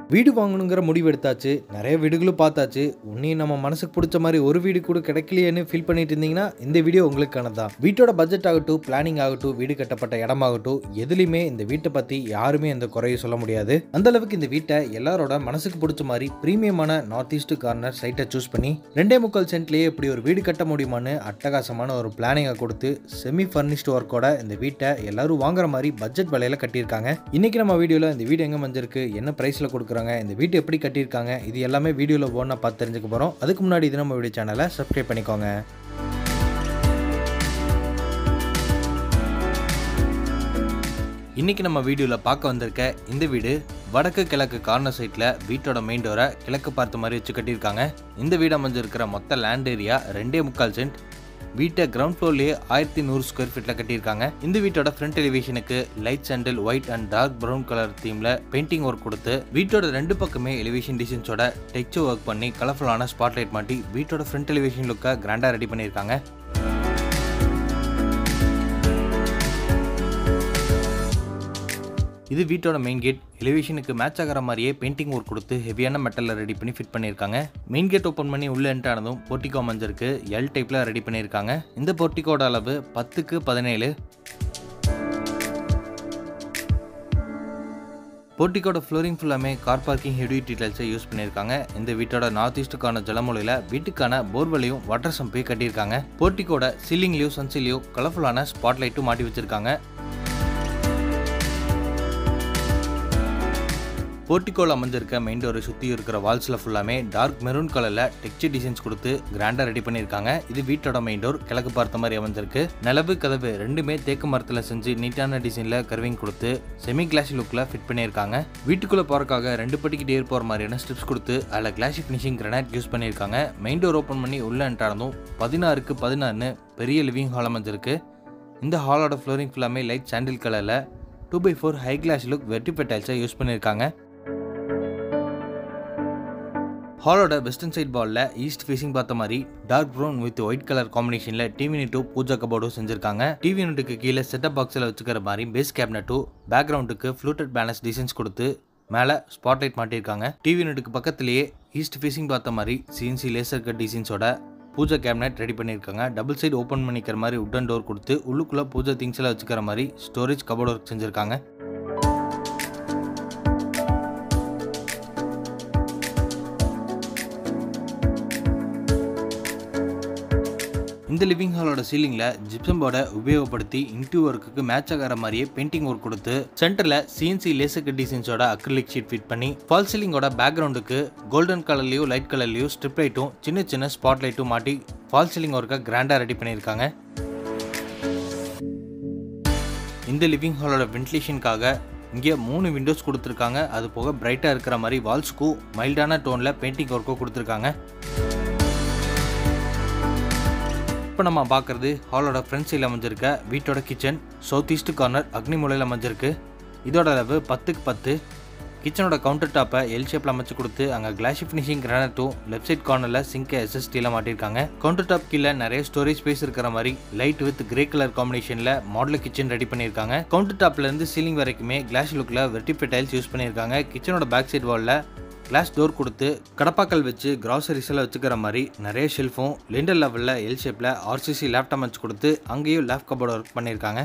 வீடு வாங்கணுங்கிற முடிவு எடுத்தாச்சு, நிறைய வீடுகளும் பார்த்தாச்சு. உன்னையும் நம்ம மனசுக்கு பிடிச்ச மாதிரி ஒரு வீடு கூட கிடைக்கலையேன்னு ஃபீல் பண்ணிட்டு இருந்தீங்கன்னா இந்த வீடியோ உங்களுக்கானதான். வீட்டோட பட்ஜெட் ஆகட்டும், பிளானிங் ஆகட்டும், வீடு கட்டப்பட்ட இடமாகட்டும், எதுலையுமே இந்த வீட்டை பற்றி யாருமே எந்த குறையும் சொல்ல முடியாது. அந்த அளவுக்கு இந்த வீட்டை எல்லாரோட மனசுக்கு பிடிச்ச மாதிரி பிரீமியமான நார்த் ஈஸ்ட் கார்னர் சைட்டை சூஸ் பண்ணி 2.25 சென்ட்லேயே இப்படி ஒரு வீடு கட்ட முடியுமான்னு அட்டகாசமான ஒரு பிளானிங்கை கொடுத்து செமி ஃபர்னிஷ்டு ஒர்க்கோட இந்த வீட்டை எல்லாரும் வாங்குற மாதிரி பட்ஜெட் விலையில கட்டியிருக்காங்க. இன்னைக்கு நம்ம வீடியோவில் இந்த வீடு எங்கே வந்திருக்கு, என்ன ப்ரைஸில் கொடுக்குறாங்க, இந்த வீட்டு எப்படி கட்டியிருக்காங்க, இது எல்லாமே வீடியோவில் ஒன்றா பார்த்து தெரிஞ்சுக்க போகிறோம். அதுக்கு முன்னாடி இது நம்ம வீடியோ சேனலை சப்ஸ்கிரைப் பண்ணிக்கோங்க. இன்னைக்கு நம்ம வீடியோவில் பார்க்க வந்திருக்க இந்த வீடு வடக்கு கிழக்கு கார்னர் சைட்டில் வீட்டோட மெயின் டோரை கிழக்கு பார்த்த மாதிரி வச்சு கட்டியிருக்காங்க. இந்த வீடு அமைஞ்சிருக்கிற மொத்த லேண்ட் ஏரியா 2.25 சென்ட். வீட்டை கிரவுண்ட் ஃப்ளோர்லேயே 1100 ஸ்கொயர் ஃபீட்டில் கட்டியிருக்காங்க. இந்த வீட்டோட ஃப்ரண்ட் எலிவேஷனுக்கு light sandal, white and dark brown colour தீமில் பெயிண்டிங் ஒர்க் கொடுத்து வீட்டோட ரெண்டு பக்கமே எலிவேஷன் டிசைன்ஸோட டெக்ஸ்சர் ஒர்க் பண்ணி கலர்ஃபுல்லான ஸ்பாட்லைட் மாட்டி வீட்டோட ஃப்ரண்ட் எலிவேஷன் லுக்கை கிராண்டாக ரெடி பண்ணியிருக்காங்க. இது வீட்டோட மெயின் கேட். எலிவேஷனுக்கு மேட்ச் ஆகிற மாதிரியே பெயிண்டிங் ஒர்க் கொடுத்து ஹெவியான மெட்டலில் ரெடி பண்ணி ஃபிட் பண்ணியிருக்காங்க. மெயின் கேட் ஓப்பன் பண்ணி உள்ள என்ட்ரு ஆனதும் போர்ட்டிகோ அமைஞ்சிருக்கு. எல் டைப்பில் ரெடி பண்ணியிருக்காங்க. இந்த போர்ட்டிகோட அளவு 10x17. போர்ட்டிகோட ஃப்ளோரிங் ஃபுல்லாமே கார் பார்க்கிங் ஹெவி டீடைல்ஸை யூஸ் பண்ணியிருக்காங்க. இந்த வீட்டோட நார்த் ஈஸ்ட்டுக்கான ஜலமூலையில் வீட்டுக்கான போர்வெலையும் வாட்டர் சம்பையும் கட்டியிருக்காங்க. போர்ட்டிகோட சீலிங்லையும் சன்சிலையும் கலர்ஃபுல்லான ஸ்பாட்லைட்டும் மாட்டி வச்சிருக்காங்க. போர்ட்டிகோல அமைஞ்சிருக்க மெயின் டோரை சுற்றி இருக்கிற வால்ஸில் ஃபுல்லாமே டார்க் மெரூன் கலரில் டெக்ஸ்சர் டிசைன்ஸ் கொடுத்து கிராண்டாக ரெடி பண்ணியிருக்காங்க. இது வீட்டோட மெயின் டோர் கிழக்கு பார்த்த மாதிரி அமைஞ்சிருக்கு. நிலவு கதவு ரெண்டுமே தேக்கு மரத்தில் செஞ்சு நீட்டான டிசைனில் கர்விங் கொடுத்து செமி கிளாசி லுக்கில் ஃபிட் பண்ணியிருக்காங்க. வீட்டுக்குள்ளே போகிறக்காக 2 படிக்கு டேர் போகிற மாதிரியான ஸ்டெப்ஸ் கொடுத்து அதில் கிளாசி ஃபினிஷிங் கிரானைட் யூஸ் பண்ணியிருக்காங்க. மெயின் டோர் ஓப்பன் பண்ணி உள்ள என்ட்ரானதும் 16x16 பெரிய லிவிங் ஹால் அமைஞ்சிருக்கு. இந்த ஹாலோட ஃப்ளோரிங் ஃபுல்லாமே லைட் சாண்டில் கலரில் 2x4 ஹை கிளாஸ் லுக் வெர்டிஃபை டைல்ஸை யூஸ் பண்ணியிருக்காங்க. ஹாலோட வெஸ்டர்ன் சைட் வாலில் ஈஸ்ட் ஃபேசிங் பார்த்த மாதிரி dark brown with white colour காம்பினேஷனில் டிவி யூனிட்டும் பூஜா கபோர்டும் செஞ்சிருக்காங்க. டிவி யூனிட்டுக்கு கீழே செட்டப் பாக்ஸில் வச்சுக்கிற மாதிரி பேஸ் கேபினட்டும் பேக்ரவுண்டுக்கு ஃப்ளூட்டட் பேனல்ஸ் டிசைன்ஸ் கொடுத்து மேலே ஸ்பாட்லைட் மாட்டியிருக்காங்க. டிவி யூனிட்டுக்கு பக்கத்துலேயே ஈஸ்ட் ஃபேசிங் பார்த்த மாதிரி சிஎன்சி லேசர் கட் டிசைன்ஸோட பூஜா கேபினட் ரெடி பண்ணியிருக்காங்க. டபுள் சைடு ஓப்பன் பண்ணிக்கிற மாதிரி உட்டன் டோர் கொடுத்து உள்ளுக்குள்ளே பூஜா திங்ஸ் எல்லாம் வச்சுக்கிற மாதிரி ஸ்டோரேஜ் கபோர்ட் ஒர்க் செஞ்சுருக்காங்க. இந்த லிவிங் ஹாலோட சீலிங்கில் ஜிப்சம் போர்டை உபயோகப்படுத்தி இன்டீரியர் ஒர்க்குக்கு மேட்ச் ஆகிற மாதிரியே பெயிண்டிங் ஒர்க் கொடுத்து சென்டரில் சிஎன்சி லேசர் கட் டிசைன்ஸோட அக்ரிலிக் ஷீட் ஃபிட் பண்ணி ஃபால் சீலிங்கோட பேக்ரவுண்டுக்கு கோல்டன் கலர்லையும் லைட் கலர்லையும் ஸ்ட்ரிப் லைட்டும் சின்ன சின்ன ஸ்பாட் லைட்டும் மாட்டி ஃபால் சீலிங் ஒர்க்கை கிராண்டாக ரெடி பண்ணியிருக்காங்க. இந்த லிவிங் ஹாலோட வென்டிலேஷனுக்காக இங்கே 3 விண்டோஸ் கொடுத்துருக்காங்க. அது போக பிரைட்டாக இருக்கிற மாதிரி வால்ஸ்க்கும் மைல்டான டோனில் பெயிண்டிங் ஒர்க்கும் கொடுத்துருக்காங்க. இப்போ நம்ம பார்க்குறது ஹாலோட ஃப்ரண்ட் சைடில் அமைஞ்சிருக்க வீட்டோட கிச்சன். சவுத் ஈஸ்ட் கார்னர் அக்னி மூலையில் அமைஞ்சிருக்கு. இதோட அளவு 10x10. கிச்சனோட கவுண்டர் டாப்பை எல் ஷேப்பில் அமைச்சு கொடுத்து அங்கே கிளாசி ஃபினிஷிங் கிரானைட்டும் லெஃப்ட் சைட் கார்னரில் சிங்கை எஸ்எஸ்டியில் மாட்டியிருக்காங்க. கவுண்டர் டாப் கீழே நிறைய ஸ்டோரேஜ் ஸ்பேஸ் இருக்கிற மாதிரி லைட் வித் கிரே கலர் காம்பினேஷனில் மாடல் கிச்சன் ரெடி பண்ணியிருக்காங்க. கவுண்டர் டாப்லேருந்து சீலிங் வரைக்குமே கிளாஸ் லுக்கில் வெர்டிஃபை டைல்ஸ் யூஸ் பண்ணியிருக்காங்க. கிச்சனோட பேக் சைட் வாலில் கிளாஸ் டோர் கொடுத்து கடப்பாக்கள் வச்சு கிராசரிஸ் எல்லாம் வச்சுக்கிற மாதிரி நிறைய ஷெல்ஃபும் லிண்டர் லெவலில் எல் ஷேப்பில் ஆர்சிசி லேப்டாப் வச்சு கொடுத்து அங்கேயும் லேப் கபோர்டு ஒர்க் பண்ணியிருக்காங்க.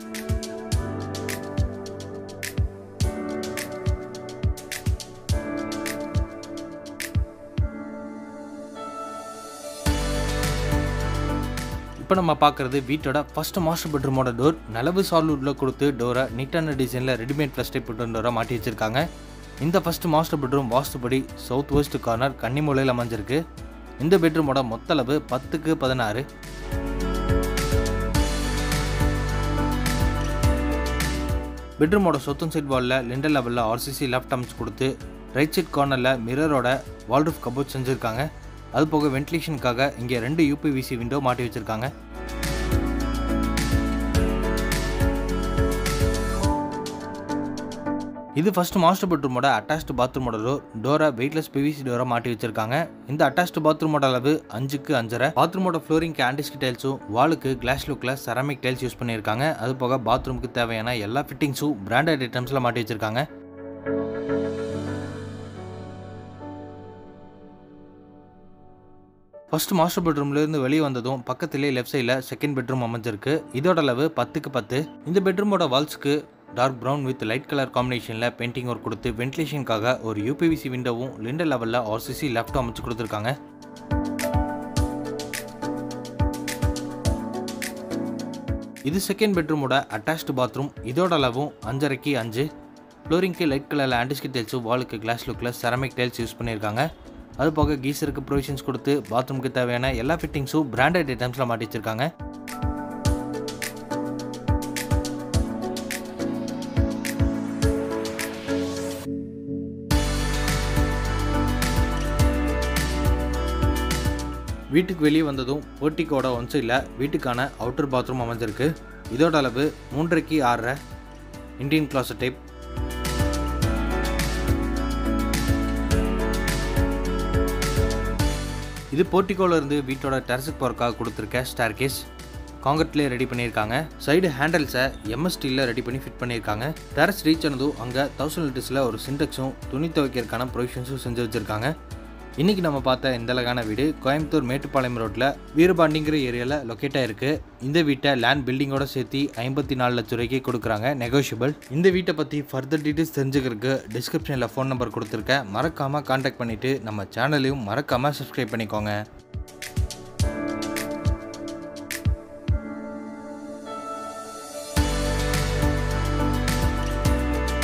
இப்போ நம்ம பார்க்குறது வீட்டோட ஃபர்ஸ்ட் மாஸ்டர் பெட்ரூமோட டோர். நிலவு சால்வுட்டில் கொடுத்து டோரை நீட்டான டிசைனில் ரெடிமேட் ப்ளஸ் டைப் டோரை மாட்டி வச்சிருக்காங்க. இந்த ஃபர்ஸ்ட் மாஸ்டர் பெட்ரூம் வாஸ்துபடி சவுத் வெஸ்ட் கார்னர் கன்னிமூலையில் அமைஞ்சிருக்கு. இந்த பெட்ரூமோட மொத்த அளவு 10x16. பெட்ரூமோட சவுத்தன் சைட் வாலில் லிண்டர் லெவலில் ஆர்சிசி லேப்டாப்ஸ் கொடுத்து ரைட் சைட் கார்னரில் மிரரோட வால்ரூஃப் கபோர்ட் செஞ்சுருக்காங்க. அது போக வென்டிலேஷனுக்காக இங்கே 2 யூபிவிசி விண்டோ மாட்டி வச்சிருக்காங்க. இது ஃபர்ஸ்ட் மாஸ்டர் பெட்ரூமோட அட்டாச்டு பாத்ரூமோட டோரை வெயிட்லெஸ் பிவிசி டோரை மாட்டி வச்சிருக்காங்க. இந்த அட்டாச்டு பாத்ரூமோட அளவு 5x5. பாத்ரூமோட ஃப்ளோரிங்க்கு ஆன்டிஸ்க் டைல்ஸும் வாலுக்கு கிளாஸ் லுக்கில் செராமிக் டைல்ஸ் யூஸ் பண்ணியிருக்காங்க. அது போக பாத்ரூமுக்கு தேவையான எல்லா ஃபிட்டிங்ஸும் பிராண்டட் ஐட்டம்ஸில் மாட்டி வச்சிருக்காங்க. ஃபர்ஸ்ட் மாஸ்டர் பெட்ரூம்லேருந்து வெளியே வந்ததும் பக்கத்திலே லெஃப்ட் சைடில் செகண்ட் பெட்ரூம் அமைஞ்சிருக்கு. இதோட அளவு 10க்கு 10. இந்த பெட்ரூமோட வால்ஸ்க்கு dark brown with light colour காம்பினேஷனில் பெயிண்டிங் ஒர்க் கொடுத்து வென்டிலேஷனுக்காக ஒரு யூபிவிசி விண்டோவும் லிண்டர் லெவலில் ஆர்சிசி லேப்டாப் அமைச்சு கொடுத்துருக்காங்க. இது செகண்ட் பெட்ரூமோட அட்டாச்டு பாத்ரூம். இதோட அளவும் 5.5க்கு 5. ஃப்ளோரிங்க்கு லைட் கலரில் ஆன்டிஸ்கிட் டைல்ஸும் வாலுக்கு கிளாஸ் லுக்கில் செராமிக் டைல்ஸ் யூஸ் பண்ணியிருக்காங்க. அது போக கீசருக்கு ப்ரொவிஷன்ஸ் கொடுத்து பாத்ரூமுக்கு தேவையான எல்லா ஃபிட்டிங்ஸும் பிராண்டட் ஐட்டம்ஸில் மாட்டி வச்சிருக்காங்க. வீட்டுக்கு வெளியே வந்ததும் போர்ட்டிக்கோட ஒன் சைடில் வீட்டுக்கான அவுட்டர் பாத்ரூம் அமைஞ்சிருக்கு. இதோட அளவு 3.5க்கு 6. Indian closet type. இது போர்ட்டிக்கோல இருந்து வீட்டோட டெரஸுக்கு போறதுக்காக கொடுத்துருக்க ஸ்டேர் கேஸ். காங்கிரீட்லேயே ரெடி பண்ணியிருக்காங்க. சைடு ஹேண்டல்ஸை எம்எஸ்டியில் ரெடி பண்ணி ஃபிட் பண்ணியிருக்காங்க. டெரஸ் ரீச் ஆனதும் அங்கே 1000 லிட்டர்ஸில் ஒரு சின்டெக்ஸும் துணி துவைக்கிறதுக்கான ப்ரொவிஷன்ஸும் செஞ்சு வச்சுருக்காங்க. இன்றைக்கி நம்ம பார்த்த இந்த அழகான வீடு கோயம்புத்தூர் மேட்டுப்பாளையம் ரோட்டில் வீரபாண்டிங்கிற ஏரியாவில் லொக்கேட் ஆகிருக்கு. இந்த வீட்டை லேண்ட் பில்டிங்கோட சேர்த்து 54 லட்சம் ரூபாய்க்கு கொடுக்குறாங்க, நெகோஷியபிள். இந்த வீட்டை பற்றி ஃபர்தர் டீட்டெயில்ஸ் தெரிஞ்சுக்கிறதுக்கு டிஸ்கிரிப்ஷனில் ஃபோன் நம்பர் கொடுத்துருக்கேன். மறக்காமல் கான்டாக்ட் பண்ணிவிட்டு நம்ம சேனலையும் மறக்காமல் சப்ஸ்கிரைப் பண்ணிக்கோங்க.